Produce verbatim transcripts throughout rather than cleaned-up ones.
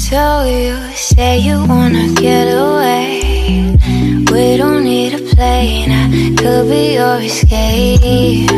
So you say you wanna get away. We don't need a plane, I could be your escape.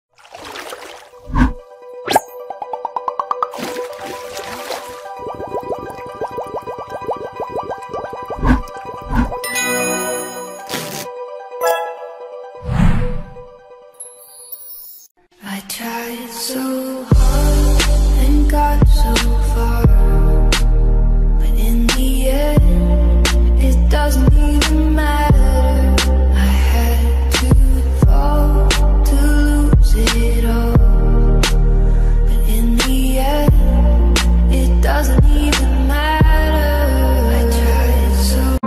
I tried so hard and got so far, but in the end, it doesn't even matter. I had to fall to lose it all, but in the end, it doesn't even matter. I tried so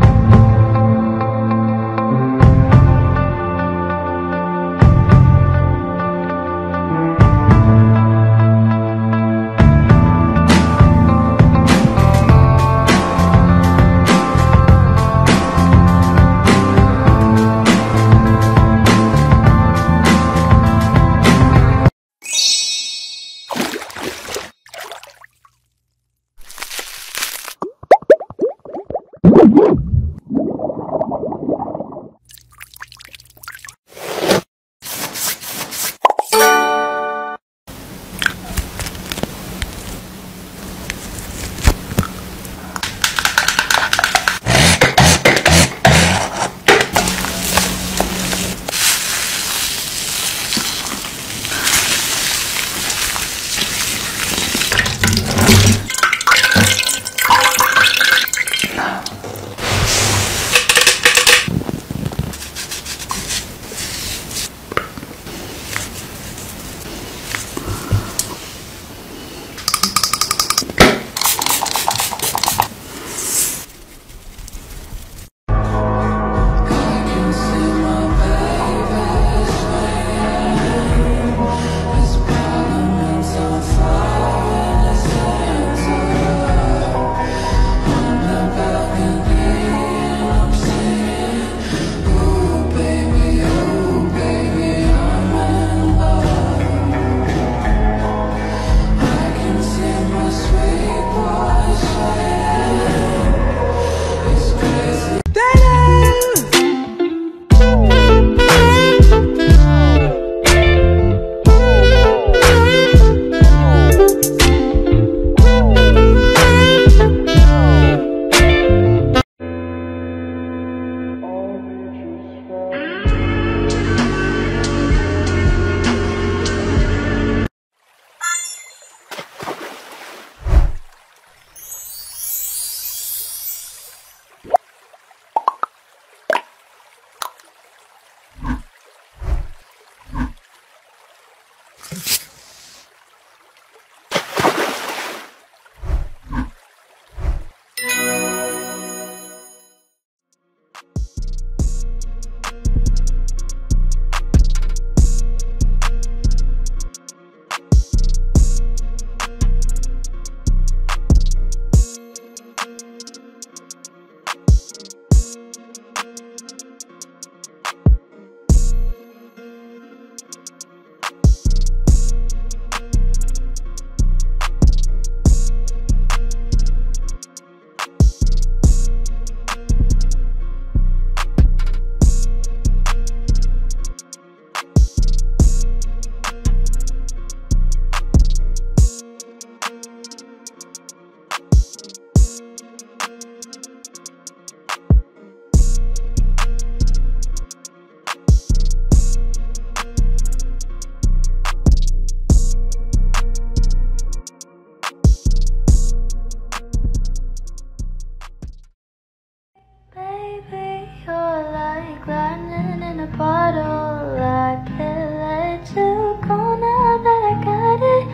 bottle, I can't let you go now that I got it.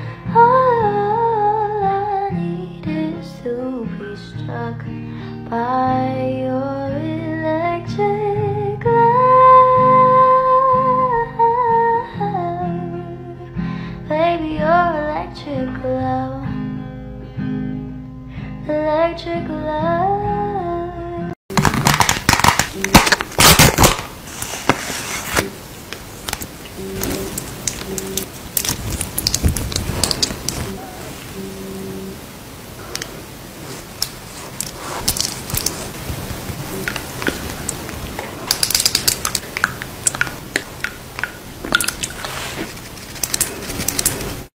All I need is to be struck by your electric love. Baby, your electric love, electric love.